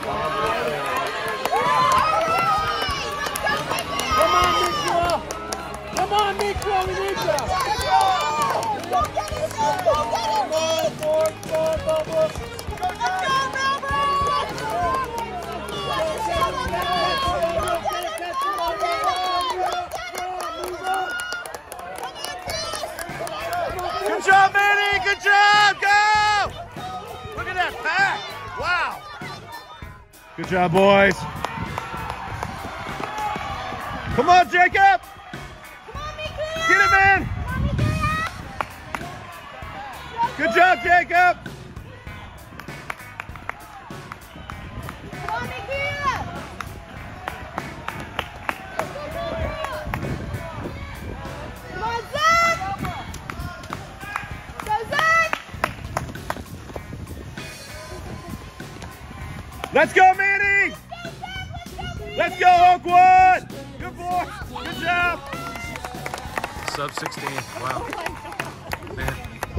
Come on, Nico, we need you! Go get it, go get it! Good job, Mannie! Good job! Go! Look at that pack! Wow! Good job, boys. Come on, Jacob! Get it, man! Good job, Jacob! Let's go, Mannie! Let's go, Oakwood! Good boy! Good job! Sub 16. Wow. Man.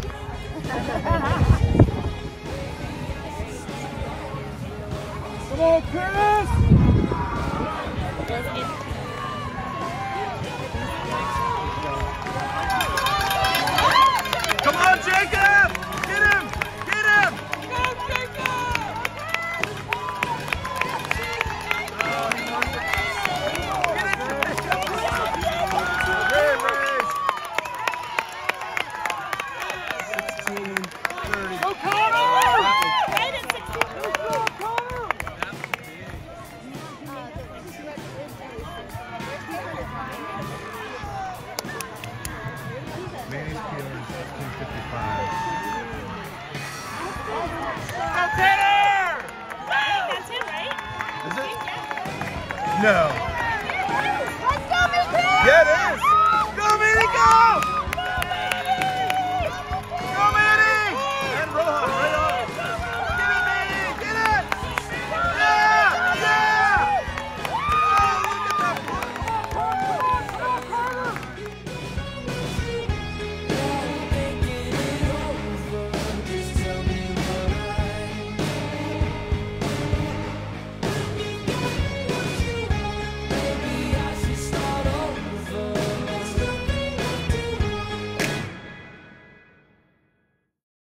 Come on, Chris! Come on, Jacob! Get him! Get him! Go, Jacob! Mannie's PR is 1655. That's it, right? Is it? Yeah. No. Let's go, Nico! Yeah, it is. Go, Mannie, go!